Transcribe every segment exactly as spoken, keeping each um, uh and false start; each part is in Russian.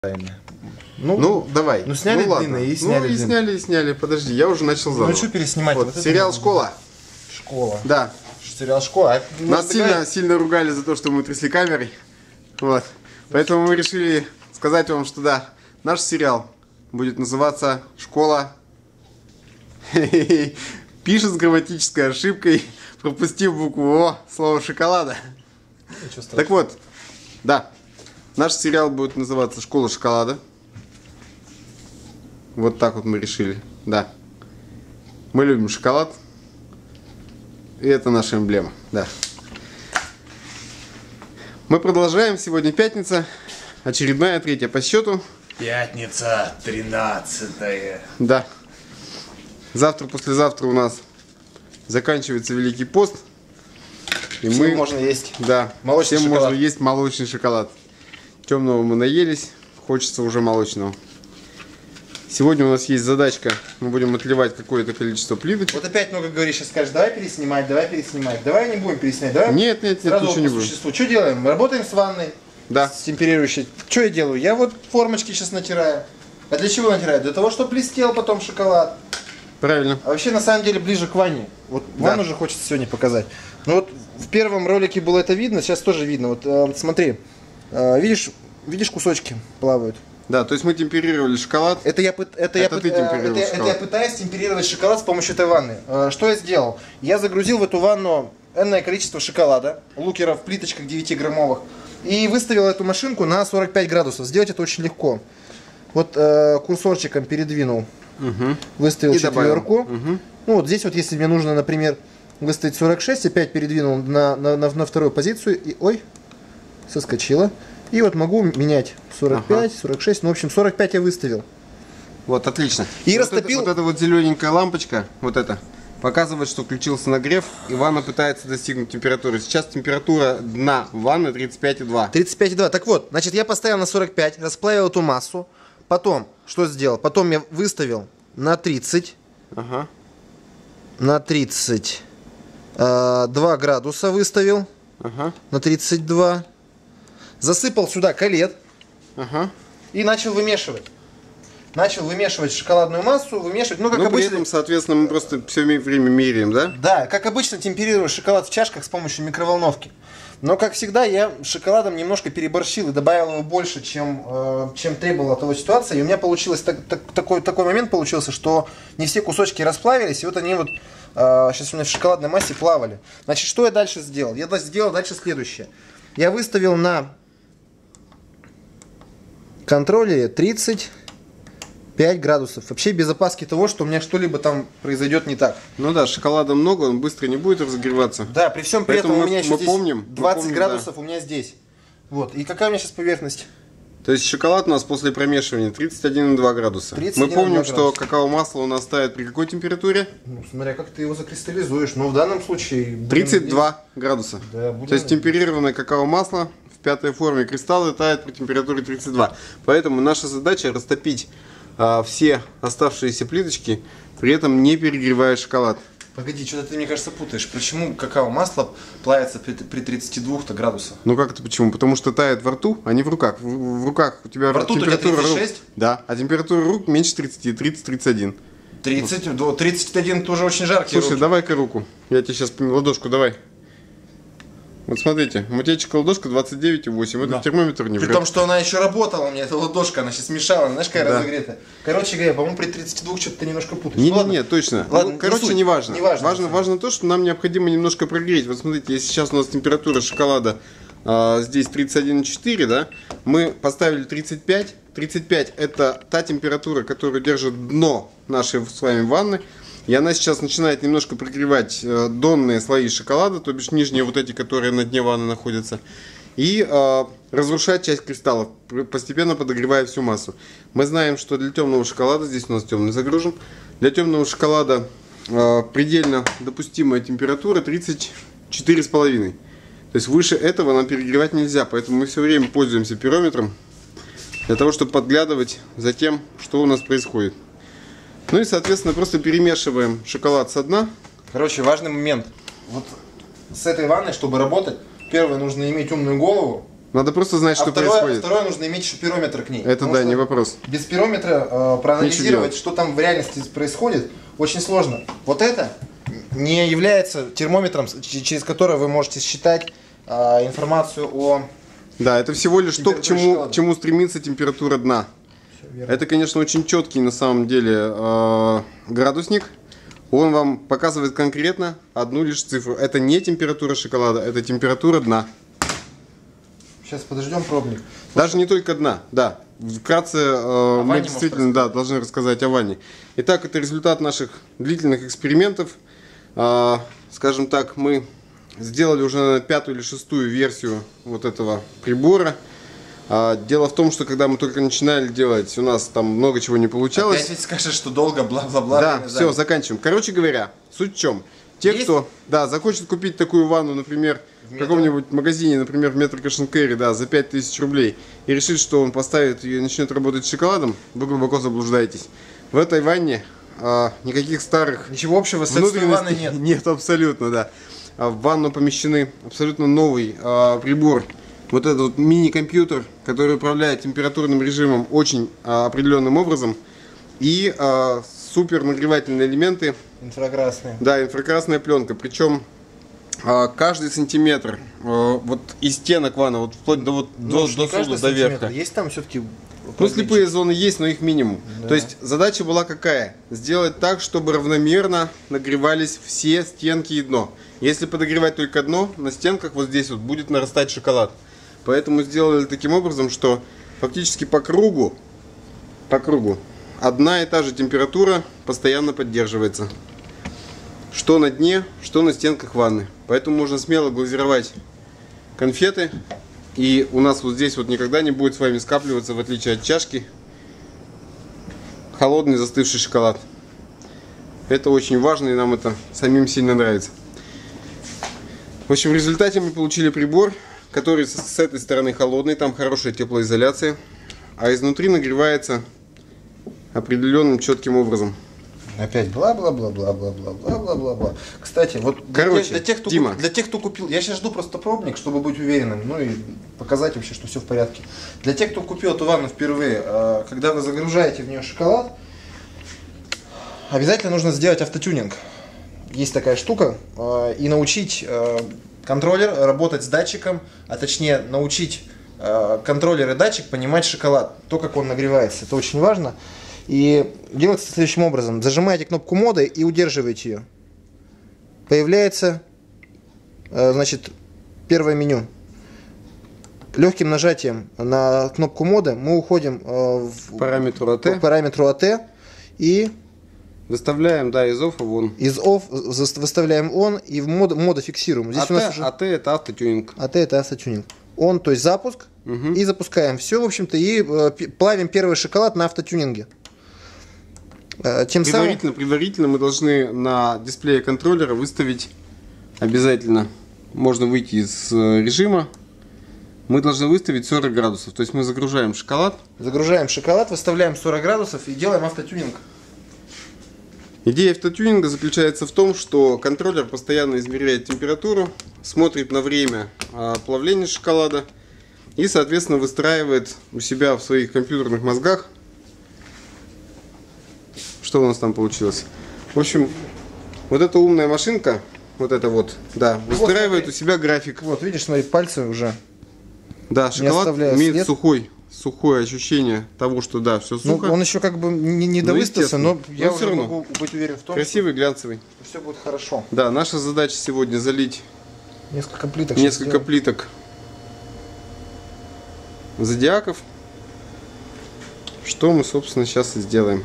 Ну, ну, давай. Ну, сняли ну, длинные и Ну, сняли и сняли, и сняли. Подожди, я уже начал заново. Ну, что переснимать? Вот, вот сериал это... «Школа». Школа. Да. Сериал «Школа». А Нас сильно, сильно ругали за то, что мы трясли камерой. Вот. Поэтому мы решили сказать вам, что да, наш сериал будет называться «Школа». Пишет с грамматической ошибкой, пропустив букву О, слово «шоколада». Так вот, да, наш сериал будет называться «Школа шоколада». Вот так вот мы решили, да. Мы любим шоколад. И это наша эмблема, да. Мы продолжаем. Сегодня пятница. Очередная, третья по счету. Пятница, тринадцатая. Да. Завтра, послезавтра у нас заканчивается Великий пост. И всем мы... можно есть. Да. Молочный всем шоколад. можно есть молочный шоколад. Темного мы наелись. Хочется уже молочного. Сегодня у нас есть задачка. Мы будем отливать какое-то количество плиточек. Вот опять много говоришь, сейчас скажешь, давай переснимать, давай переснимать. Давай не будем переснимать, давай. Нет, нет, нет, сразу ничего не по будем. существу. Что делаем? Работаем с ванной. Да. С темперирующей. Что я делаю? Я вот формочки сейчас натираю. А для чего натираю? Для того, чтобы блестел потом шоколад. Правильно. А вообще, на самом деле, ближе к ванне. Вот Да. ванну же хочется сегодня показать. Ну вот в первом ролике было это видно, сейчас тоже видно. Вот э, смотри, э, видишь, видишь кусочки плавают. Да, то есть мы темперировали шоколад. Это я, пыт- это я, Это пыт- ты э, темперируешь это я- это шоколад. я пытаюсь темперировать шоколад с помощью этой ванны. Э, Что я сделал? Я загрузил в эту ванну энное количество шоколада, лукеров в плиточках девятиграммовых, и выставил эту машинку на сорок пять градусов. Сделать это очень легко. Вот э, курсорчиком передвинул, Угу. выставил И добавил. четверку. Угу. Ну вот здесь вот, если мне нужно, например, выставить сорок шесть, опять передвинул на, на, на, на вторую позицию, и ой, соскочила. И вот могу менять сорок пять, сорок шесть, ну в общем сорок пять я выставил. Вот, отлично. И вот растопил- Это, вот эта вот зелененькая лампочка, вот эта, показывает, что включился нагрев, и ванна пытается достигнуть температуры. Сейчас температура дна ванны тридцать пять и два. тридцать пять и два. Так вот, значит, я поставил на сорок пять, расплавил эту массу. Потом, что сделал? Потом я выставил на тридцать. Ага. На тридцать два градуса выставил. Ага. На тридцать два. Засыпал сюда колет Ага. и начал вымешивать. Начал вымешивать шоколадную массу, вымешивать. Ну, как Ну, при обычно. этом, соответственно, мы просто все время меряем, да? Да, как обычно темперирую шоколад в чашках с помощью микроволновки. Но, как всегда, я шоколадом немножко переборщил и добавил его больше, чем, э, чем требовала того ситуация. И у меня получилось так, так, такой, такой момент получился, что не все кусочки расплавились, и вот они вот э, сейчас у меня в шоколадной массе плавали. Значит, что я дальше сделал? Я сделал дальше следующее. Я выставил на контроллере тридцать пять градусов. Вообще без опаски того, что у меня что-либо там произойдет не так. Ну да, шоколада много, он быстро не будет разогреваться. Да, при всем при Поэтому этом у мы- меня еще мы здесь помним, мы двадцать помним, градусов у меня здесь. Вот. И какая у меня сейчас поверхность? То есть шоколад у нас после промешивания тридцать один и два градуса. тридцать один Мы и два помним, что градуса. какао-масло у нас ставят при какой температуре? Ну, смотря как ты его закристаллизуешь. Но в данном случае... будем тридцать два градуса. Да, будем То есть темперированное какао-масло в пятой форме кристаллы тает при температуре тридцать два. Поэтому наша задача растопить а, все оставшиеся плиточки, при этом не перегревая шоколад. Погоди, что-то ты, мне кажется, путаешь. Почему какао-масло плавится при, при тридцати двух градусах? Ну как это почему? Потому что тает во рту, а не в руках. В, в руках у тебя Во рту у тебя температура тридцать рук. шесть? Да, а температура рук меньше тридцати, тридцать тридцать один. тридцать, до тридцать один тоже очень жаркий. Слушай, давай-ка руку. Я тебе сейчас ладошку давай. Вот смотрите, мутечка ладошка двадцать девять и восемь. Это Да. термометр не При врет. том, что она еще работала у меня, эта ладошка, она сейчас мешала, знаешь, какая Да. разогретая. Короче говоря, по-моему, при тридцати двух что-то ты немножко путаешь. Не, Ну, не, ладно. не, точно. Ладно, Ну, не короче, суть. не важно. Не важно, важно, на важно то, что нам необходимо немножко прогреть. Вот смотрите, если сейчас у нас температура шоколада а, здесь тридцать один и четыре, да, мы поставили тридцать пять. тридцать пять это та температура, которая держит дно нашей с вами ванны. И она сейчас начинает немножко прогревать э, донные слои шоколада, то бишь нижние вот эти, которые на дне ванны находятся. И э, разрушать часть кристаллов, постепенно подогревая всю массу. Мы знаем, что для темного шоколада, здесь у нас темный загружен, для темного шоколада э, предельно допустимая температура тридцать четыре с половиной. То есть выше этого нам перегревать нельзя, поэтому мы все время пользуемся пирометром для того, чтобы подглядывать за тем, что у нас происходит. Ну и, соответственно, просто перемешиваем шоколад со дна. Короче, важный момент. Вот с этой ванной, чтобы работать, первое, нужно иметь умную голову. Надо просто знать, А что второе, происходит. второе, нужно иметь еще пирометр к ней. Это да, не вопрос. Без пирометра э, проанализировать, что там в реальности происходит, очень сложно. Вот это не является термометром, через который вы можете считать э, информацию о... Да, это всего лишь то, к чему, к чему стремится температура дна. Это, конечно, очень четкий на самом деле э, градусник. Он вам показывает конкретно одну лишь цифру. Это не температура шоколада, это температура дна. Сейчас подождем пробник. Даже не только дна, да. Вкратце э, мы действительно да, должны рассказать о ванне. Итак, это результат наших длительных экспериментов. Э, скажем так, мы сделали уже пятую или шестую версию вот этого прибора. Э, дело в том, что когда мы только начинали делать, у нас там много чего не получалось. Опять ведь скажешь, что долго, бла-бла-бла. Да, все, заканчиваем. Короче говоря, суть в чем? Те, Есть? кто да, захочет купить такую ванну, например, в, в каком-нибудь магазине, например, в Metro Cash and Carry, да, за пять тысяч рублей, и решит, что он поставит ее и начнет работать с шоколадом, вы глубоко заблуждаетесь. В этой ванне а, никаких старых... Ничего общего с этой ванной нет. Нет, абсолютно, да. А в ванну помещены абсолютно новый а, прибор. Вот этот вот мини-компьютер, который управляет температурным режимом очень а, определенным образом. И а, супер нагревательные элементы. Инфракрасная. Да, инфракрасная пленка. Причем а, каждый сантиметр а, вот из стенок ванны, вот вплоть до, вот, ну, до, до суда, до верха. Есть там все-таки... Ну, слепые зоны есть, но их минимум. Да. То есть задача была какая? Сделать так, чтобы равномерно нагревались все стенки и дно. Если подогревать только дно, на стенках вот здесь вот будет нарастать шоколад. Поэтому сделали таким образом, что фактически по кругу, по кругу одна и та же температура постоянно поддерживается. Что на дне, что на стенках ванны. Поэтому можно смело глазировать конфеты. И у нас вот здесь вот никогда не будет с вами скапливаться, в отличие от чашки, холодный застывший шоколад. Это очень важно, и нам это самим сильно нравится. В общем, в результате мы получили прибор, который с этой стороны холодный, там хорошая теплоизоляция, а изнутри нагревается определенным четким образом. Опять бла-бла-бла-бла-бла-бла-бла-бла-бла. Кстати, вот Короче, для, для, тех, кто Дима. Куп, для тех, кто купил, я сейчас жду просто пробник, чтобы быть уверенным, ну и показать вообще, что все в порядке. Для тех, кто купил эту ванну впервые, когда вы загружаете в нее шоколад, обязательно нужно сделать автотюнинг. Есть такая штука, и научить контроллер работать с датчиком, а точнее научить контроллер и датчик понимать шоколад, то, как он нагревается. Это очень важно. И делается следующим образом. Зажимаете кнопку моды и удерживаете ее. Появляется, значит, первое меню. Легким нажатием на кнопку моды мы уходим в параметру эй ти. В параметру эй ти и выставляем, да, из off в on. Из off выставляем on и в моду, моду фиксируем. Здесь эй ти, у нас уже... эй ти это автотюнинг. эй ти это автотюнинг. On, то есть запуск, угу. И запускаем все, в общем-то, и э, плавим первый шоколад на автотюнинге. Тем предварительно, самым... предварительно мы должны на дисплее контроллера выставить обязательно, можно выйти из режима, мы должны выставить сорок градусов, то есть мы загружаем шоколад. Загружаем шоколад, выставляем сорок градусов и делаем автотюнинг. Идея автотюнинга заключается в том, что контроллер постоянно измеряет температуру, смотрит на время плавления шоколада и, соответственно, выстраивает у себя в своих компьютерных мозгах. Что у нас там получилось? В общем, вот эта умная машинка, вот это вот, да, выстраивает вот, у себя график. Вот, видишь, смотри, пальцы уже. Да, шоколад имеет след. сухой, сухое ощущение того, что да, все сухо. Ну, он еще как бы не, не довыставился, но, но я но уже равно могу быть уверен в том, красивый, глянцевый. Что все будет хорошо. Да, наша задача сегодня залить несколько плиток. Несколько плиток зодиаков. Что мы, собственно, сейчас и сделаем.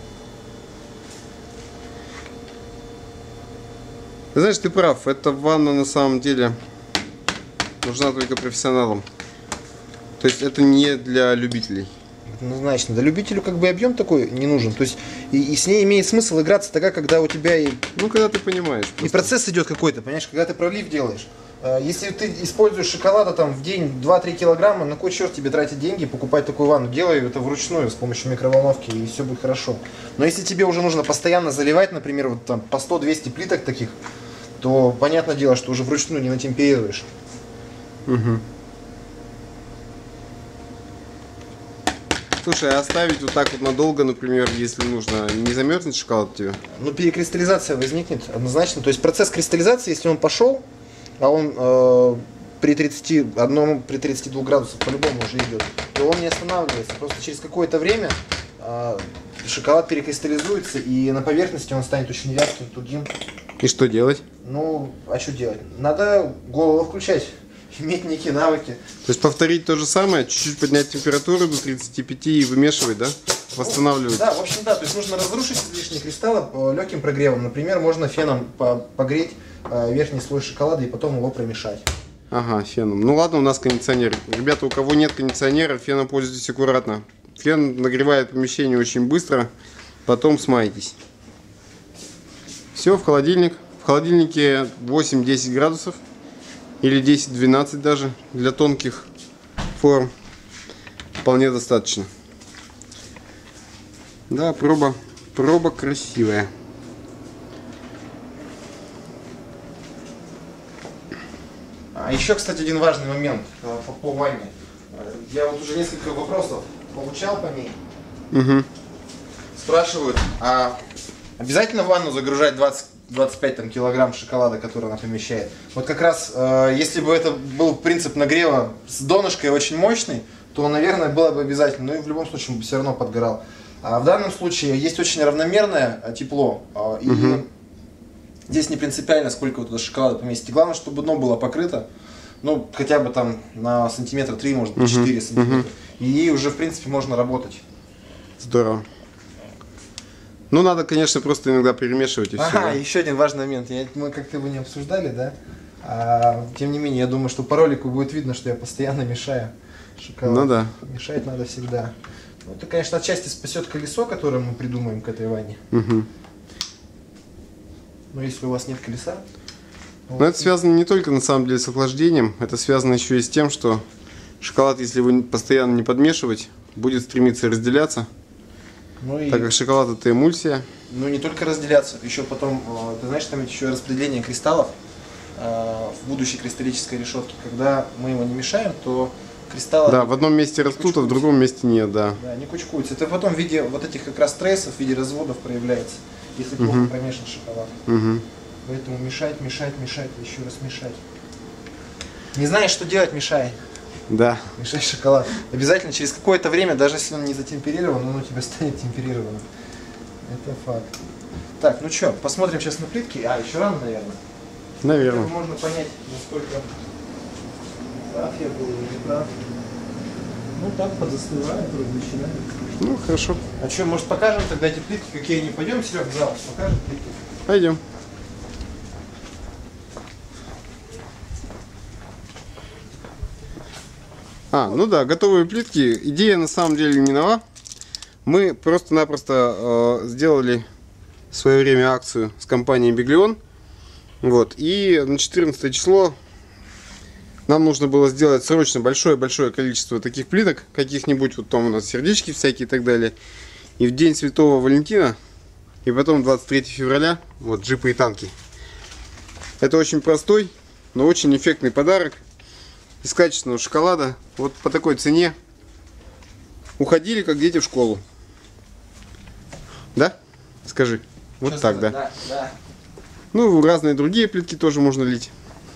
Ты знаешь, ты прав, эта ванна на самом деле нужна только профессионалам. То есть это не для любителей. Однозначно. Для любителю как бы объем такой не нужен. То есть и, и с ней имеет смысл играться тогда, когда у тебя и... Ну, когда ты понимаешь. Просто. И процесс идет какой-то, понимаешь, когда ты пролив делаешь. Если ты используешь шоколада там в день два-три килограмма, на кой черт тебе тратить деньги, покупать такую ванну? Делай это вручную с помощью микроволновки, и все будет хорошо. Но если тебе уже нужно постоянно заливать, например, вот там по сто-двести плиток таких, то понятное дело, что уже вручную не натемперируешь. Угу. Слушай, а оставить вот так вот надолго, например, если нужно, не замерзнет шоколад у тебя? Ну, перекристаллизация возникнет однозначно. То есть процесс кристаллизации, если он пошел, а он э, при тридцати одном, при тридцати двух градусах по-любому уже идет, то он не останавливается. Просто через какое-то время э, шоколад перекристаллизуется, и на поверхности он станет очень вязким, тугим. И что делать? Ну, а что делать? Надо голову включать, иметь некие навыки. То есть повторить то же самое, чуть-чуть поднять температуру до тридцати пяти и вымешивать, да? Восстанавливать. Да, в общем, да. То есть нужно разрушить излишние кристаллы легким прогревом. Например, можно феном погреть верхний слой шоколада и потом его промешать. Ага, феном. Ну ладно, у нас кондиционер. Ребята, у кого нет кондиционера, феном пользуйтесь аккуратно. Фен нагревает помещение очень быстро, потом смаетесь. Все, в холодильник. В холодильнике восемь-десять градусов. Или десять-двенадцать даже для тонких форм. Вполне достаточно. Да, проба, проба красивая. А еще, кстати, один важный момент по, по ванне. Я вот уже несколько вопросов получал по ней. Угу. Спрашивают, а обязательно в ванну загружать двадцать-двадцать пять там, килограмм шоколада, который она помещает? Вот как раз, э, если бы это был принцип нагрева с донышкой очень мощный, то, наверное, было бы обязательно. Но и в любом случае он бы все равно подгорал. А в данном случае есть очень равномерное тепло. Э, и угу. Здесь не принципиально, сколько вы туда шоколада поместите. Главное, чтобы дно было покрыто. Ну, хотя бы там на сантиметра три, может быть, четыре сантиметра. Угу. И уже, в принципе, можно работать. Здорово. Ну, надо, конечно, просто иногда перемешивать и все. Ага, да? Еще один важный момент. Я, мы как-то его не обсуждали, да? А, тем не менее, я думаю, что по ролику будет видно, что я постоянно мешаю шоколад. Ну да. Мешать надо всегда. Ну, это, конечно, отчасти спасет колесо, которое мы придумаем к этой ванне. Угу. Но если у вас нет колеса... Но вот... это связано не только, на самом деле, с охлаждением. Это связано еще и с тем, что шоколад, если его постоянно не подмешивать, будет стремиться разделяться. Ну и... Так как шоколад это эмульсия. Ну не только разделяться, еще потом, ты знаешь, там еще распределение кристаллов в будущей кристаллической решетке. Когда мы его не мешаем, то кристаллы... Да, в одном месте растут, а в другом месте нет, да. Да, не кучкуются. Это потом в виде вот этих как раз трейсов, в виде разводов проявляется, если плохо угу. промешан шоколад. Угу. Поэтому мешать, мешать, мешать, еще раз мешать. Не знаешь, что делать, мешай. Да. Мешай шоколад. Обязательно через какое-то время, даже если он не затемперирован, он у тебя станет темперированным. Это факт. Так, ну что, посмотрим сейчас на плитки. А, еще рано, наверное. Наверное. Как можно понять, насколько прав я был или не прав. Ну так, подзастывает, вроде начинает. Ну, хорошо. А что, может покажем тогда эти плитки, какие они? Пойдем, Серег, в зал, покажем плитки. Пойдем. А, ну да, готовые плитки. Идея на самом деле не нова. Мы просто-напросто э, сделали в свое время акцию с компанией Биглион. Вот. И на четырнадцатое число нам нужно было сделать срочно большое-большое количество таких плиток. Каких-нибудь, вот там у нас сердечки всякие и так далее. И в день Святого Валентина, и потом двадцать третьего февраля, вот джипы и танки. Это очень простой, но очень эффектный подарок. Из качественного шоколада, вот по такой цене, уходили как дети в школу. Да? Скажи. Вот Что так, сказать? да. Да, да. Ну, разные другие плитки тоже можно лить.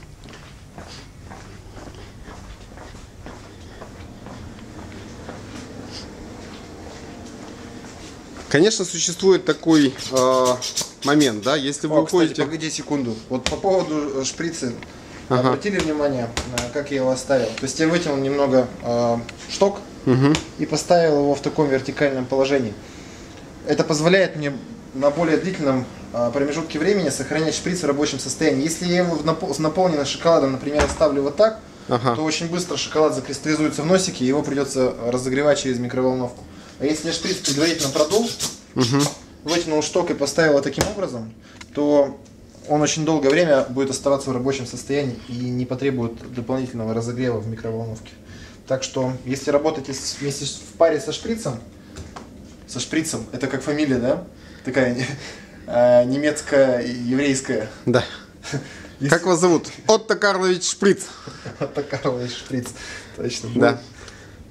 Конечно, существует такой э, момент, да, если вы О, уходите... кстати, погоди секунду. Вот по поводу шприца. Ага. Обратили внимание, как я его оставил? То есть я вытянул немного э, шток угу. и поставил его в таком вертикальном положении. Это позволяет мне на более длительном э, промежутке времени сохранять шприц в рабочем состоянии. Если я его напол- наполненным шоколадом, например, оставлю вот так, ага. то очень быстро шоколад закристаллизуется в носике, и его придется разогревать через микроволновку. А если я шприц предварительно продул, угу. вытянул шток и поставил его таким образом, то он очень долгое время будет оставаться в рабочем состоянии и не потребует дополнительного разогрева в микроволновке. Так что, если работаете с, вместе в паре со шприцем, со шприцем, это как фамилия, да? Такая э, немецкая, еврейская. Да. Если... Как вас зовут? Отто Карлович Шприц. Отто Карлович Шприц, точно. Да.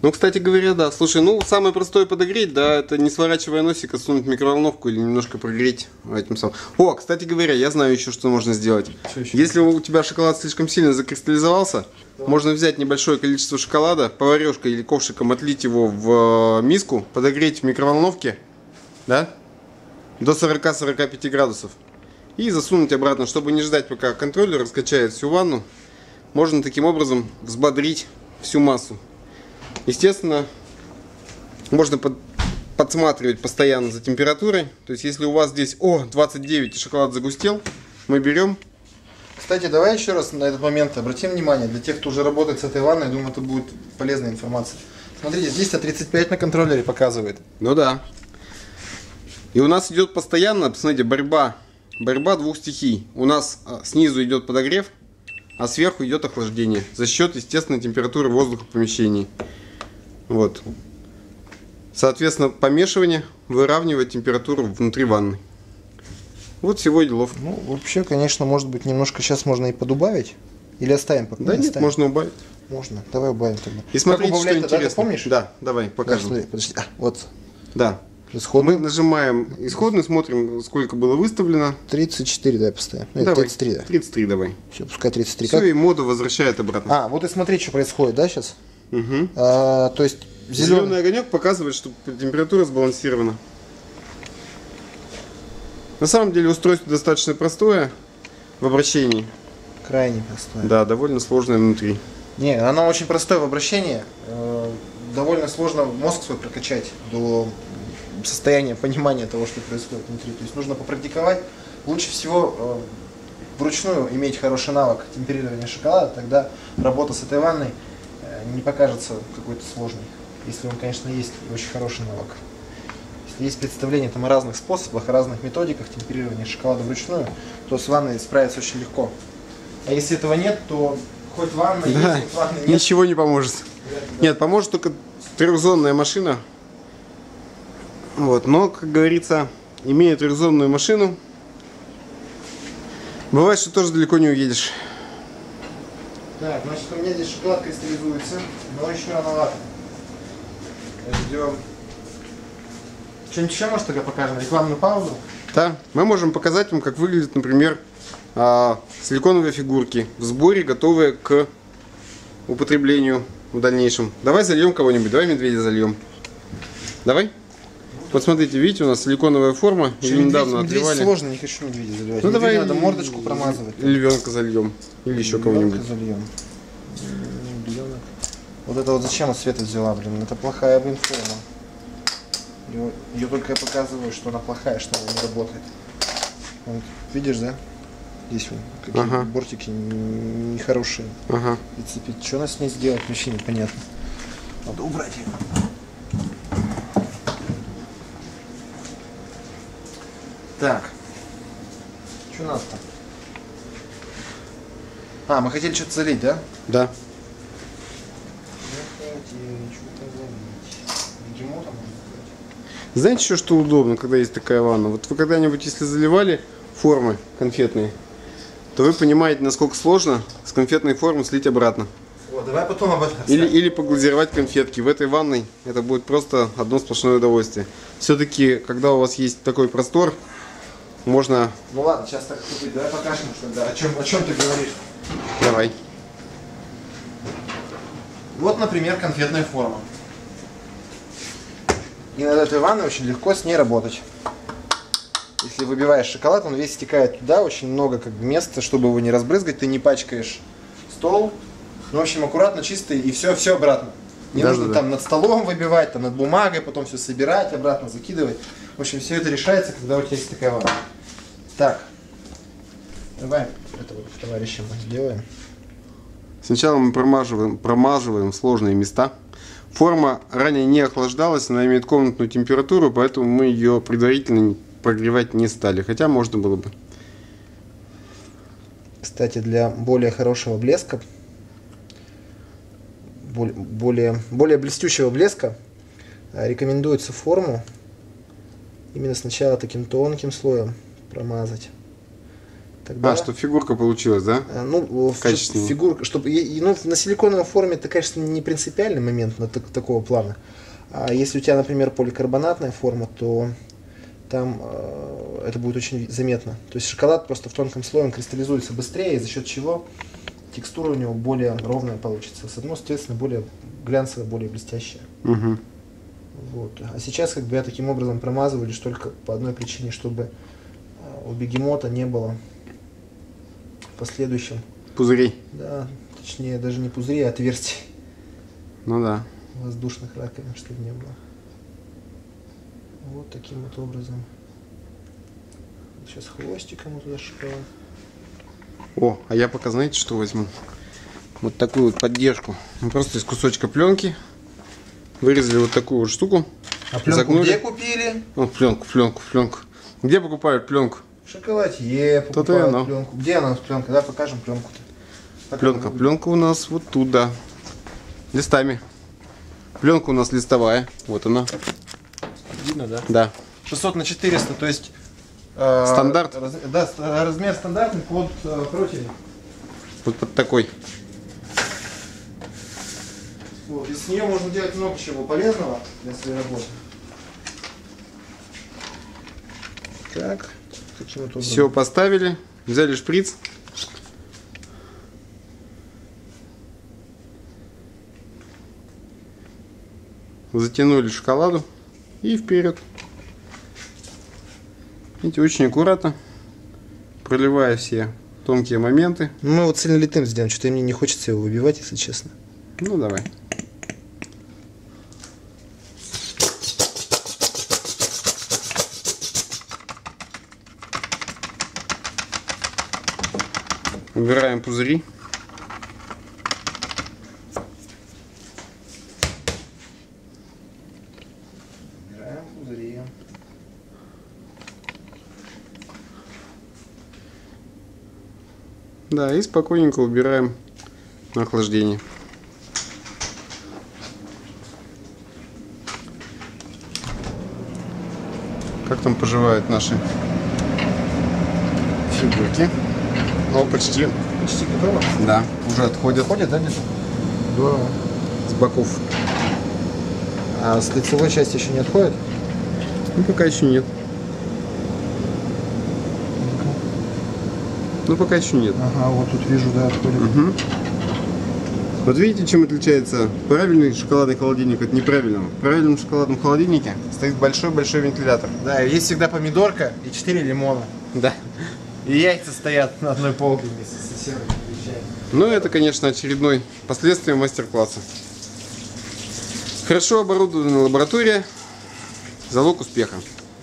Ну, кстати говоря, да. Слушай, ну, самое простое подогреть, да, это не сворачивая носик, а сунуть в микроволновку или немножко прогреть этим самым. О, кстати говоря, я знаю еще, что можно сделать. Еще? Если у тебя шоколад слишком сильно закристаллизовался, да, можно взять небольшое количество шоколада, поварешкой или ковшиком отлить его в миску, подогреть в микроволновке, да, до сорока-сорока пяти градусов. И засунуть обратно, чтобы не ждать, пока контроллер раскачает всю ванну. Можно таким образом взбодрить всю массу. Естественно, можно под, подсматривать постоянно за температурой. То есть, если у вас здесь, о, двадцать девять и шоколад загустел, мы берем. Кстати, давай еще раз на этот момент обратим внимание. Для тех, кто уже работает с этой ванной, думаю, это будет полезная информация. Смотрите, здесь-то тридцать пять на контроллере показывает. Ну да. И у нас идет постоянно, посмотрите, борьба, борьба двух стихий. У нас снизу идет подогрев, а сверху идет охлаждение. За счет естественной температуры воздуха в помещении. Вот. Соответственно, помешивание выравнивает температуру внутри ванны. Вот всего делов. Ну, вообще, конечно, может быть, немножко сейчас можно и подубавить. Или оставим пока? Да нет, оставим. можно убавить. Можно. Давай убавим тогда. И смотрите, что интересно. Да, ты помнишь? Да, давай, покажем. Да, подожди. А, вот. Да. Исходный. Мы нажимаем исходный, смотрим, сколько было выставлено. тридцать четыре, давай поставим. Нет, давай. тридцать три, да. тридцать три давай. Все, пускай тридцать три. Все, как? и моду возвращает обратно. А, вот и смотри, что происходит, да, сейчас? Угу. А, то есть зеленый... зеленый огонек показывает, что температура сбалансирована. На самом деле устройство достаточно простое в обращении. Крайне простое. Да, довольно сложное внутри. Не, оно очень простое в обращении. Довольно сложно мозг свой прокачать до состояния понимания того, что происходит внутри. То есть нужно попрактиковать. Лучше всего вручную иметь хороший навык темперирования шоколада, тогда работа с этой ванной не покажется какой-то сложной. Если он, конечно, есть очень хороший навык. Если есть представление там, о разных способах, о разных методиках темперирования шоколада вручную, то с ванной справиться очень легко. А если этого нет, то хоть ванна да, есть, хоть ванны нет. Ничего не поможет. Да, да. Нет, поможет только трехзонная машина. Вот, но, как говорится, имея трехзонную машину, бывает, что тоже далеко не уедешь. Так, значит, у меня здесь шоколад кристаллизуется, но еще рановато. Ждем. Что-нибудь еще, может, тогда покажем? Рекламную паузу? Да, мы можем показать вам, как выглядят, например, силиконовые фигурки в сборе, готовые к употреблению в дальнейшем. Давай зальем кого-нибудь, давай медведя зальем. Давай. Вот смотрите, видите, у нас силиконовая форма. Что, недавно медведь, отливали. Медведь сложно, не хочу медведя заливать. Ну медведя давай надо мордочку промазывать. Львенка зальем. Или еще кого-нибудь. Зальем. Вот это вот зачем от Света взяла, блин? Это плохая, блин, форма. Ее, ее только я показываю, что она плохая, что она не работает. Вот, видишь, да? Здесь вот какие ага. бортики нехорошие. Ага. Прицепить. Что она с ней сделать, вообще непонятно. Надо убрать ее. Так. Что нас-то? А, мы хотели что-то залить, да? Да. Знаете, еще что удобно, когда есть такая ванна? Вот вы когда-нибудь, если заливали формы конфетные, то вы понимаете, насколько сложно с конфетной формы слить обратно. Вот, давай потом об этом или, или поглазировать конфетки. В этой ванной это будет просто одно сплошное удовольствие. Все-таки, когда у вас есть такой простор, можно... Ну ладно, сейчас так будет. Давай покажем, что, да, о, чем, о чем ты говоришь. Давай. Вот, например, конфетная форма. И над этой ванной очень легко с ней работать. Если выбиваешь шоколад, он весь стекает туда, очень много как бы места, чтобы его не разбрызгать, ты не пачкаешь стол. Ну, в общем, аккуратно, чисто, и все, все обратно. Не да, нужно да, там да. над столом выбивать, там над бумагой, потом все собирать, обратно закидывать. В общем, все это решается, когда у тебя есть такая ванна. Так, давай это вот товарища мы сделаем. Сначала мы промаживаем, промаживаем сложные места. Форма ранее не охлаждалась, она имеет комнатную температуру, поэтому мы ее предварительно прогревать не стали, хотя можно было бы. Кстати, для более хорошего блеска, более, более блестящего блеска, рекомендуется форму именно сначала таким тонким слоем промазать. Тогда, а, чтобы фигурка получилась, да? Ну, фигурка, чтобы, ну, на силиконовой форме это, конечно, не принципиальный момент на так, такого плана. А если у тебя, например, поликарбонатная форма, то там э, это будет очень заметно. То есть шоколад просто в тонком слое он кристаллизуется быстрее, за счет чего текстура у него более ровная получится. С одной, соответственно, более глянцевая, более блестящая. Угу. Вот. А сейчас как бы я таким образом промазываю лишь только по одной причине, чтобы у бегемота не было в последующем пузырей. Да, точнее даже не пузырей, а отверстий. Ну да. Воздушных раковин, чтобы не было. Вот таким вот образом. Сейчас хвостиком вот туда шоколад. О, а я пока знаете, что возьму? Вот такую вот поддержку. Мы просто из кусочка пленки вырезали вот такую вот штуку. А пленку загнули. Где купили? Вот пленку, пленку, пленку. Где покупают пленку? В шоколадье покупают пленку. Где она пленка? Да, покажем пленку-то. Пленка, пленка у нас вот тут, да. Листами. Пленка у нас листовая. Вот она. Видно, да? Да. шестьсот на четыреста, то есть... Э, Стандарт? Раз, да, размер стандартный под э, противень. Вот под такой. Вот, из нее можно делать много чего полезного для своей работы. Так, все поставили, взяли шприц. Затянули шоколаду и вперед. Видите, очень аккуратно, проливая все тонкие моменты. Ну, мы вот цельнолитым сделаем, что-то мне не хочется его выбивать, если честно. Ну, давай. Убираем пузыри. Убираем пузыри. Да, и спокойненько убираем на охлаждение. Как там поживают наши фигурки? О, почти. Почти готово? Да, уже отходят. Отходят, да, где-то? Да. С боков. А с лицевой части еще не отходит? Ну, пока еще нет. Ну, пока еще нет. Ага, вот тут вижу, да, отходит. Угу. Вот видите, чем отличается правильный шоколадный холодильник от неправильного? В правильном шоколадном холодильнике стоит большой-большой вентилятор. Да, есть всегда помидорка и четыре лимона. Да. И яйца стоят на одной полке вместе со серыми вещами. Ну, это, конечно, очередной последствие мастер-класса. Хорошо оборудованная лаборатория – залог успеха.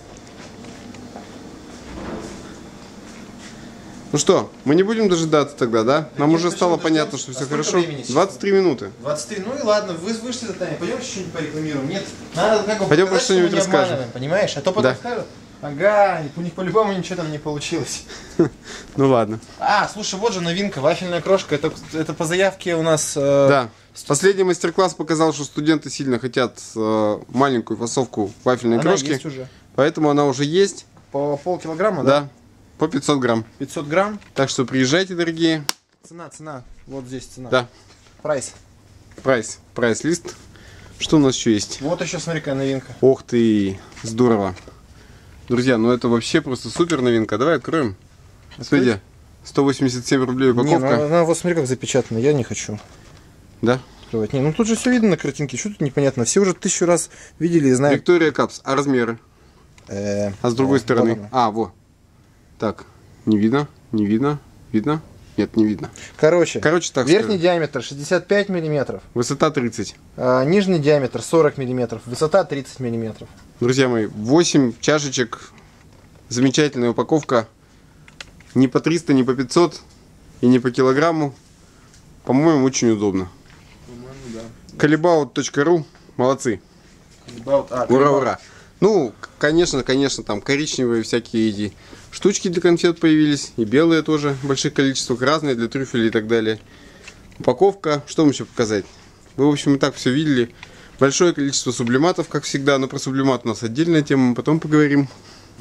Ну что, мы не будем дожидаться тогда, да? да Нам уже стало понятно, что все хорошо. двадцать три минуты. двадцать три, ну и ладно, вы вышли за нами. Пойдем что-нибудь порекламируем. Нет, надо как бы пойдем показать, что-нибудь расскажем. Понимаешь? А то потом да. скажут, ага, у них по-любому ничего там не получилось. Ну ладно. А, слушай, вот же новинка, вафельная крошка. Это, это по заявке у нас... Э... Да. Последний мастер-класс показал, что студенты сильно хотят э, маленькую фасовку вафельной она крошки. Есть уже. Поэтому она уже есть. По полкилограмма, да? Да. По пятьсот грамм. пятьсот грамм. Так что приезжайте, дорогие. Цена, цена. Вот здесь цена. Да. Прайс. Прайс. Прайс-лист. Что у нас еще есть? Вот еще, смотри, какая новинка. Ух ты, здорово. Друзья, ну это вообще просто супер новинка. Давай откроем. Смотрите, сто восемьдесят семь рублей упаковка. Не, ну, ну, вот смотри, как запечатано. Я не хочу. Да? Открывать. Не, ну тут же все видно на картинке. Что тут непонятно? Все уже тысячу раз видели и знают. Виктория Капс. А размеры? Э, а с другой о, стороны? вот А, во. Так, не видно, не видно, видно? Нет, не видно. Короче, Короче так верхний скажем. диаметр шестьдесят пять миллиметров. Высота тридцать. А, нижний диаметр сорок миллиметров. Высота тридцать миллиметров. Друзья мои, восемь чашечек. Замечательная упаковка. Не по триста, не по пятьсот и не по килограмму. По-моему, очень удобно. По-моему, да. колебаут точка ру. Молодцы. Колебаут. А, ура, ура. Ну, конечно, конечно, там коричневые всякие эти штучки для конфет появились. И белые тоже в больших количествах. Разные для трюфелей и так далее. Упаковка. Что вам еще показать? Вы, в общем, и так все видели. Большое количество сублиматов, как всегда. Но про сублимат у нас отдельная тема. Мы потом поговорим.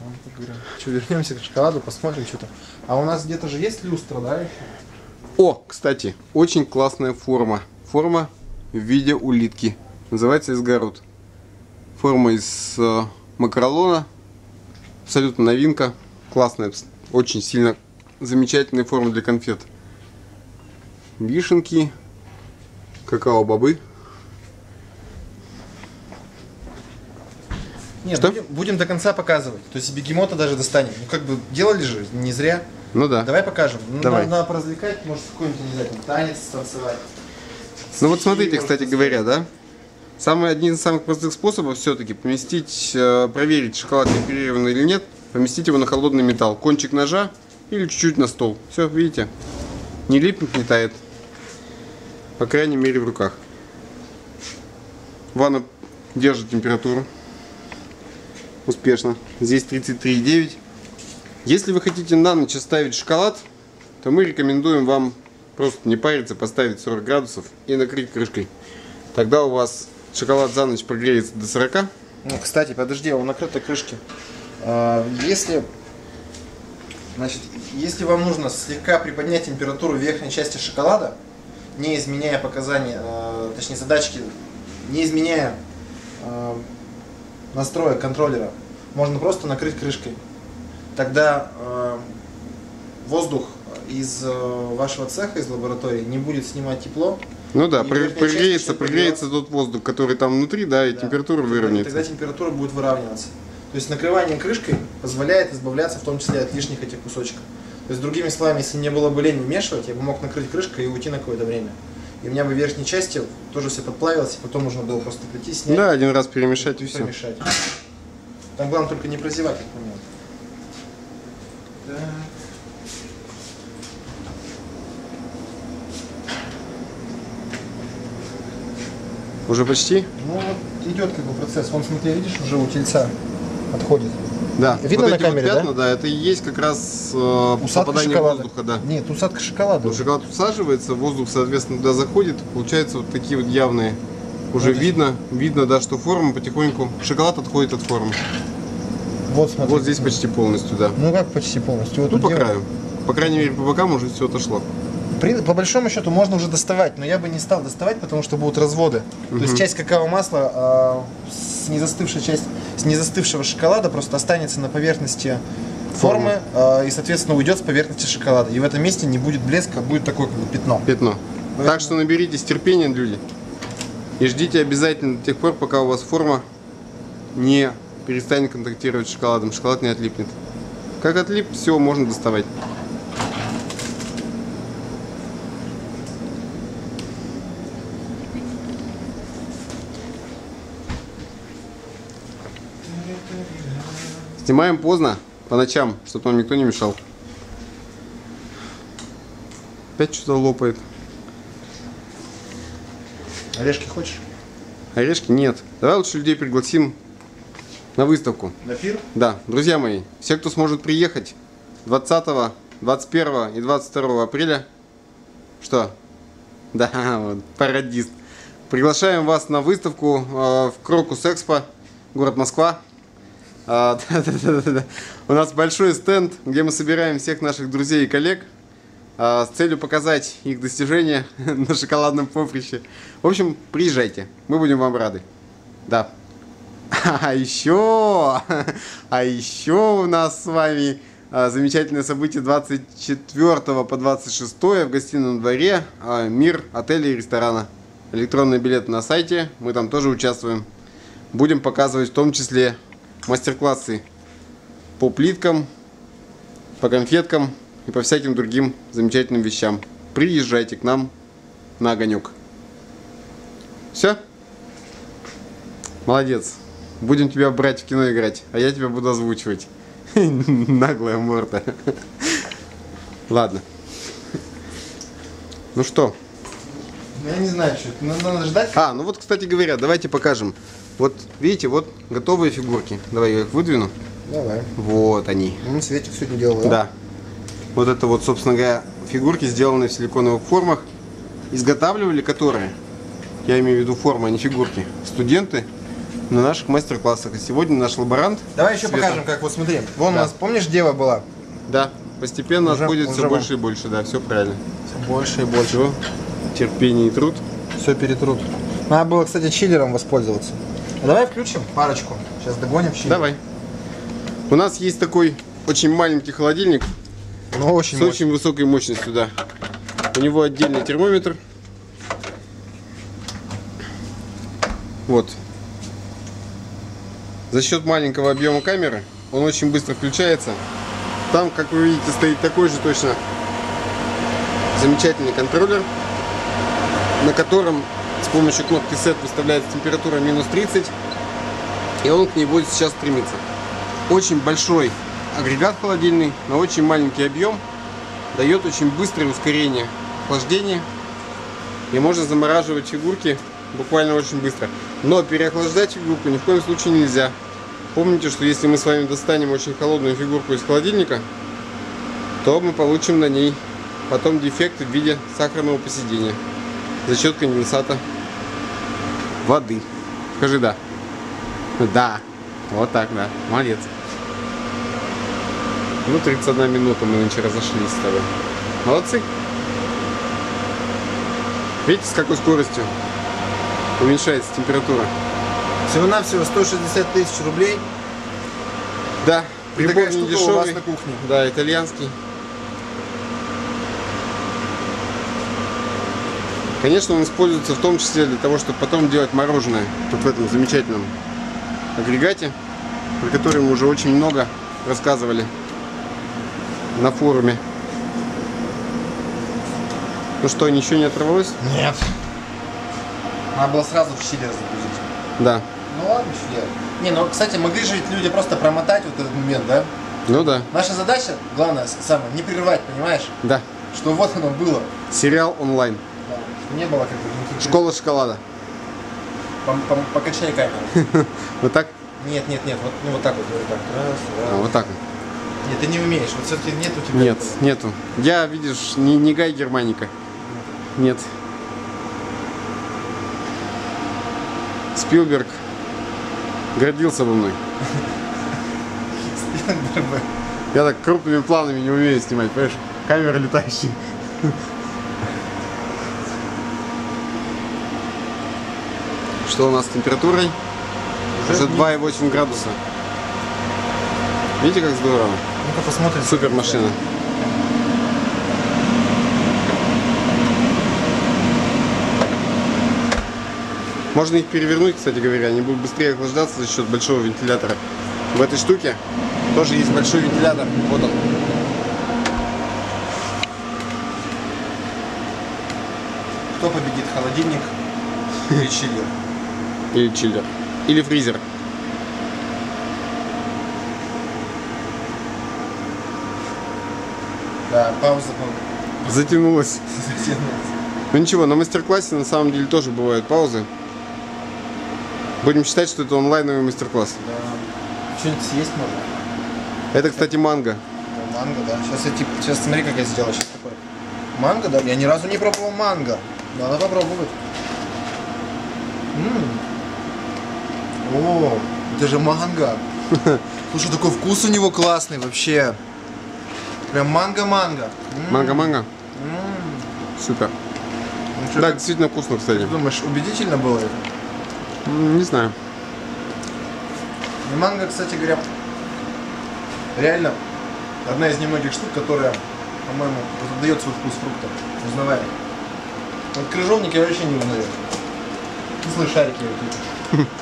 Что, вернемся к шоколаду, посмотрим что-то. А у нас где-то же есть люстра, да? Еще? О, кстати, очень классная форма. Форма в виде улитки. Называется изгород. Форма из э, макролона. Абсолютно новинка. Классная, очень сильно замечательная форма для конфет. Вишенки, какао-бобы. Нет, что? Будем, будем до конца показывать. То есть бегемота даже достанем. Ну как бы делали же, не зря. Ну да. Давай покажем. Давай. Надо, надо поразвлекать, может какой-нибудь, не знаю, танец станцевать. Ну вот смотрите, кстати говоря, да? Самый, один из самых простых способов все-таки поместить, э, проверить, шоколад темперированный или нет, поместить его на холодный металл. Кончик ножа или чуть-чуть на стол. Все, видите? Не липнет, не тает. По крайней мере в руках. Ванна держит температуру. Успешно. Здесь тридцать три и девять. Если вы хотите на ночь оставить шоколад, то мы рекомендуем вам просто не париться, поставить сорок градусов и накрыть крышкой. Тогда у вас шоколад за ночь прогреется до сорока. Ну, кстати, подожди, он накрытой крышки. А, если, значит, если вам нужно слегка приподнять температуру верхней части шоколада, не изменяя показания, а, точнее задачки, не изменяя а, настроек контроллера, можно просто накрыть крышкой. Тогда э, воздух из э, вашего цеха, из лаборатории, не будет снимать тепло. Ну да, прогреется, прогреется тот воздух, который там внутри, да, и да, температура выровняется. Тогда температура будет выравниваться. То есть накрывание крышкой позволяет избавляться в том числе от лишних этих кусочков. То есть другими словами, если мне было бы лень вмешивать, я бы мог накрыть крышкой и уйти на какое-то время. И у меня бы в верхней части тоже все подплавилось, и потом нужно было просто прийти, снять. Да, один раз перемешать и, и все. Перемешать. Там главное только не прозевать этот момент. Так. Уже почти? Ну вот идет как бы процесс. Вон, смотри, видишь, уже у тельца отходит. Да, видно вот на эти камере, вот пятна, да? да, это и есть как раз э, попадание шоколада. воздуха, да. Нет, усадка шоколада. Вот шоколад усаживается, воздух, соответственно, туда заходит, получается вот такие вот явные. Уже вот видно, видно, да, что форма потихоньку, шоколад отходит от формы. Вот, смотри. Вот здесь почти полностью, да. Ну как почти полностью? Вот ну по делаем. краю. По крайней мере, по бокам уже все отошло. При, по большому счету можно уже доставать, но я бы не стал доставать, потому что будут разводы. Угу. То есть часть какао-масла э, с незастывшей часть, с незастывшего шоколада просто останется на поверхности формы э, и, соответственно, уйдет с поверхности шоколада. И в этом месте не будет блеска, будет такое как бы пятно. Пятно. Поэтому... Так что наберитесь терпения, люди. И ждите обязательно до тех пор, пока у вас форма не перестанет контактировать с шоколадом. Шоколад не отлипнет. Как отлип, все, можно доставать. Снимаем поздно, по ночам, чтобы нам никто не мешал. Опять что-то лопает. Орешки хочешь? Орешки нет. Давай лучше людей пригласим на выставку. На пир? Да, друзья мои, все, кто сможет приехать двадцатого, двадцать первого и двадцать второго апреля. Что? Да, вот, пародист. Приглашаем вас на выставку э, в Крокус Экспо, город Москва. А, да, да, да, да. У нас большой стенд, где мы собираем всех наших друзей и коллег а, с целью показать их достижения на шоколадном поприще. В общем, приезжайте, мы будем вам рады. Да. А еще, а еще у нас с вами а, замечательное событие двадцать четвёртого по двадцать шестое в гостином дворе а, «Мир отеля и ресторана». Электронные билеты на сайте, мы там тоже участвуем. Будем показывать в том числе мастер-классы по плиткам, по конфеткам и по всяким другим замечательным вещам. Приезжайте к нам на огонек. Все? Молодец. Будем тебя брать в кино играть, а я тебя буду озвучивать. Наглая морда. Ладно. Ну что? Я не знаю, что это. Надо, надо ждать. А, ну вот, кстати говоря, давайте покажем. Вот, видите, вот готовые фигурки. Давай я их выдвину. Давай. Вот они. Ну, Светик сегодня делал, да? Да. Вот это вот, собственно говоря, фигурки, сделанные в силиконовых формах. Изготавливали которые, я имею в виду формы, а не фигурки, студенты на наших мастер-классах. И сегодня наш лаборант. Давай еще Света. покажем, как вот смотри. Вон Да. у нас, помнишь, дева была? Да, постепенно Уже- отходит уже все вон. больше и больше, да, все правильно. Все больше и больше. Все, терпение и труд. Все перетрут. Надо было, кстати, чиллером воспользоваться. А давай включим парочку. Сейчас догоним чиллер. Давай. У нас есть такой очень маленький холодильник Ну, очень с мощно. очень высокой мощностью, да. У него отдельный термометр. Вот. За счет маленького объема камеры он очень быстро включается. Там, как вы видите, стоит такой же точно замечательный контроллер, на котором с помощью кнопки сет выставляется температура минус тридцать, и он к ней будет сейчас стремиться. Очень большой агрегат холодильный на очень маленький объем, дает очень быстрое ускорение охлаждения, и можно замораживать фигурки буквально очень быстро. Но переохлаждать фигурку ни в коем случае нельзя. Помните, что если мы с вами достанем очень холодную фигурку из холодильника, то мы получим на ней потом дефекты в виде сахарного поседения за счет конденсата воды. Скажи да. Да. Вот так, да. Молодец. Ну, тридцать одна минута мы нынче разошлись с тобой. Молодцы. Видите, с какой скоростью уменьшается температура? Всего-навсего сто шестьдесят тысяч рублей. Да, И прибор такая не штука у вас дешевый. на кухне. Да, итальянский. Конечно, он используется в том числе для того, чтобы потом делать мороженое. Вот в этом замечательном агрегате, про который мы уже очень много рассказывали на форуме. Ну что, ничего не оторвалось? Нет. Надо было сразу в чиллер загрузить. Да. Ну ладно, чиллер. Не, ну, кстати, могли же ведь люди просто промотать вот этот момент, да? Ну да. Наша задача, главное, самое, не прерывать, понимаешь? Да. Что вот оно было. Сериал онлайн. Да, что не было как бы никаких... Школа шоколада. Пом- пом- Покачай камеру. Вот так? Нет, нет, нет, вот, ну, вот так вот, вот так. Раз, А, раз. вот так вот. Нет, ты не умеешь, вот все-таки нет у тебя. Нет, этого. нету. Я, видишь, не, не Гай Германика. Нет. Спилберг гордился бы мной. Я так крупными планами не умею снимать, понимаешь? Камера летающая. Что у нас с температурой? Уже два и восемь градуса. Видите, как здорово? Ну-ка посмотрим. Супер машина. Можно их перевернуть, кстати говоря, они будут быстрее охлаждаться за счет большого вентилятора. В этой штуке тоже есть большой вентилятор. Вот он. Кто победит, холодильник или чиллер? Или чиллер. Или фризер. Да, пауза была. Затянулась. Ну ничего, на мастер-классе на самом деле тоже бывают паузы. Будем считать, что это онлайновый мастер-класс. Да. Что-нибудь съесть можно? Это, кстати, манго. Да, манго, да. Сейчас я типа, сейчас смотри, как я сделал. Сейчас такой. Манго, да? Я ни разу не пробовал манго. Надо попробовать. М. О, это же манго. Слушай, такой вкус у него классный вообще. Прям манго-манго. М. Манго-манго. М. Супер. Ну, что, Да, как действительно вкусно, кстати. ты думаешь, убедительно было это? М, Не знаю. И манго, кстати говоря, реально одна из немногих штук, которая, по-моему, дает свой вкус фруктов. Узнаваемый. Вот крыжовник я вообще не узнаю. Кислые шарики вот эти.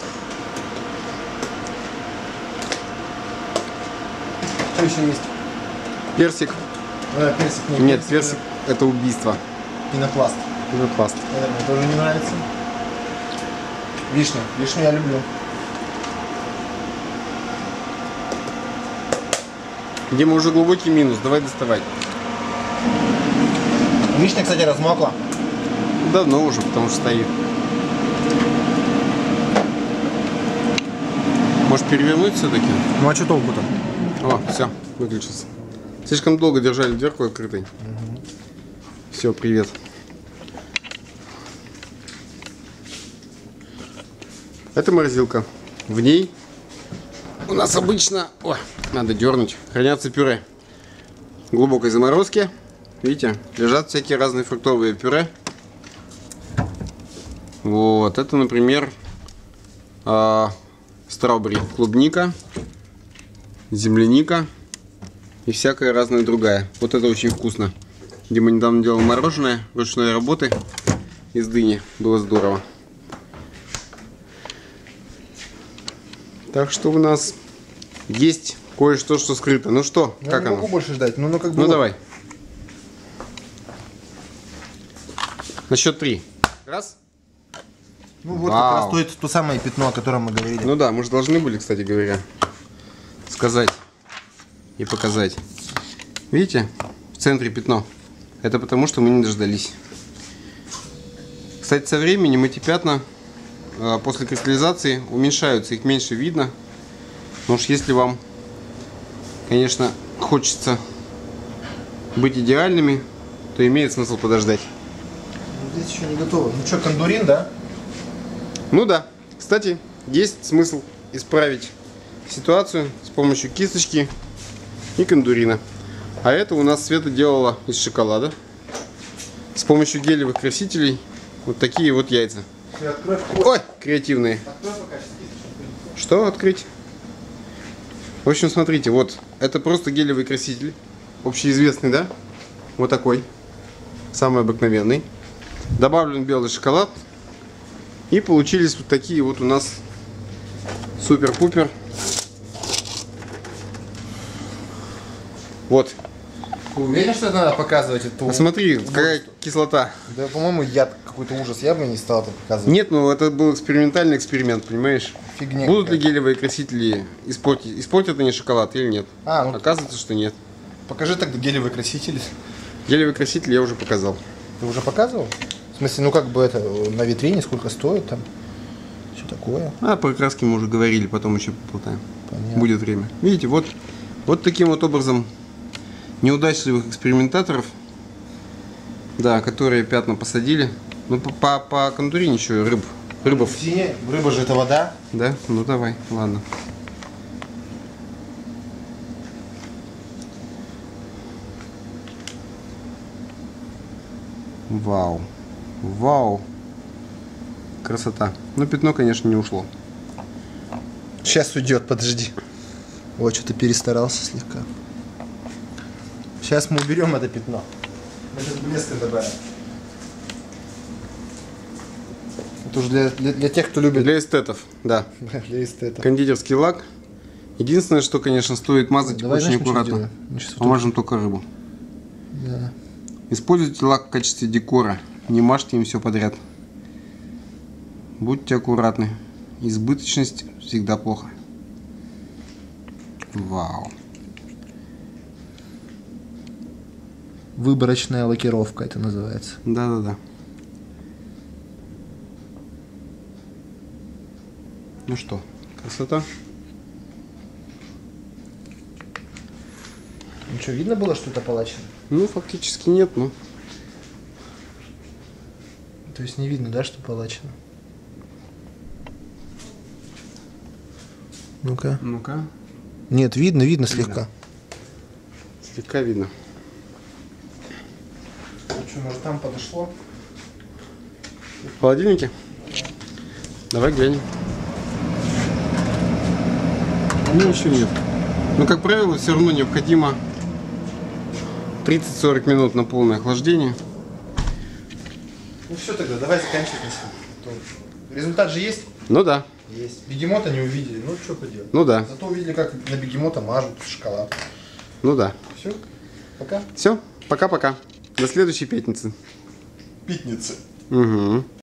Что еще есть? Персик. А, персик. Нет, персик это убийство. Пенопласт. Пенопласт. Это мне тоже не нравится. Вишня. Вишню я люблю. Дима, уже глубокий минус, давай доставай. Вишня, кстати, размокла. Давно уже, потому что стоит. Может перевернуть все-таки? Ну а что толку-то? О, все, выключился. Слишком долго держали дверку открытой. Угу. Все, привет. Это морозилка. В ней у нас обычно, ой, надо дернуть, хранятся пюре глубокой заморозки. Видите, лежат всякие разные фруктовые пюре. Вот, это, например, страубери, клубника, земляника и всякая разная другая. Вот это очень вкусно. Дима недавно делал мороженое ручной работы из дыни. Было здорово. Так что у нас есть кое-что, что скрыто. Ну что, я как не оно? могу больше ждать. Ну, ну, как бы ну вот. давай. На счет три. Раз. Ну вот Вау. как раз стоит то самое пятно, о котором мы говорили. Ну да, мы же должны были, кстати говоря, сказать и показать. Видите, в центре пятно. Это потому, что мы не дождались. Кстати, со временем эти пятна после кристаллизации уменьшаются, их меньше видно. Но уж если вам, конечно, хочется быть идеальными, то имеет смысл подождать. Здесь еще не готово. Ну что, кондурин, да? Ну да. Кстати, есть смысл исправить ситуацию с помощью кисточки и кондурина. А это у нас Света делала из шоколада с помощью гелевых красителей вот такие вот яйца. Ой, креативные. Что открыть? В общем, смотрите, вот это просто гелевый краситель, общеизвестный, да? Вот такой, самый обыкновенный. Добавлен белый шоколад. И получились вот такие вот у нас супер-пупер. Вот. Ты уверен, что это надо показывать? Это Посмотри, какая кислота. Да, по-моему, яд какой-то ужас. Я бы не стал это показывать. Нет, ну это был экспериментальный эксперимент, понимаешь? Фигня Будут какая-то. ли гелевые красители испортить? Испортят они шоколад или нет? А, ну Оказывается, что нет. покажи тогда гелевый краситель. Гелевый краситель я уже показал. Ты уже показывал? В смысле, ну как бы это на витрине сколько стоит там? Что такое? А про краски мы уже говорили, потом еще поболтаем. Понятно. Будет время. Видите, вот, вот таким вот образом неудачливых экспериментаторов, да, которые пятна посадили. Ну, по, по, по кондурине еще рыб. Рыбов. Синяя, рыба же это вода. Да? Ну давай, ладно. Вау. Вау. Красота. Но пятно, конечно, не ушло. Сейчас уйдет, подожди. Вот, что-то перестарался слегка. Сейчас мы уберем это пятно. Мы сейчас блеска добавим. Это уже для, для, для тех, кто любит. Для эстетов, да. Для эстетов. Кондитерский лак. Единственное, что, конечно, стоит мазать Давай, очень знаешь, мы что аккуратно. делаем? Мы сейчас вот Помажем только рыбу. Да. Используйте лак в качестве декора. Не мажьте им все подряд. Будьте аккуратны. Избыточность всегда плохо. Вау. Выборочная лакировка это называется. Да-да-да. Ну что, красота? Ну что, видно было, что это палачина? Ну, фактически нет, но... То есть не видно, да, что палачина? Ну-ка. Ну-ка. Нет, видно, видно слегка. Слегка видно. Ну что, может там подошло? В холодильнике? Давай глянем. Ну, ничего нет. Но, как правило, все равно необходимо тридцать-сорок минут на полное охлаждение. Ну все тогда, давай заканчивать. Результат же есть? Ну да. Есть. Бегемота не увидели, ну что поделать. Ну да. Зато увидели, как на бегемота мажут шоколад. Ну да. Все, пока. Все, пока-пока. До следующей пятницы. Пятницы. Угу.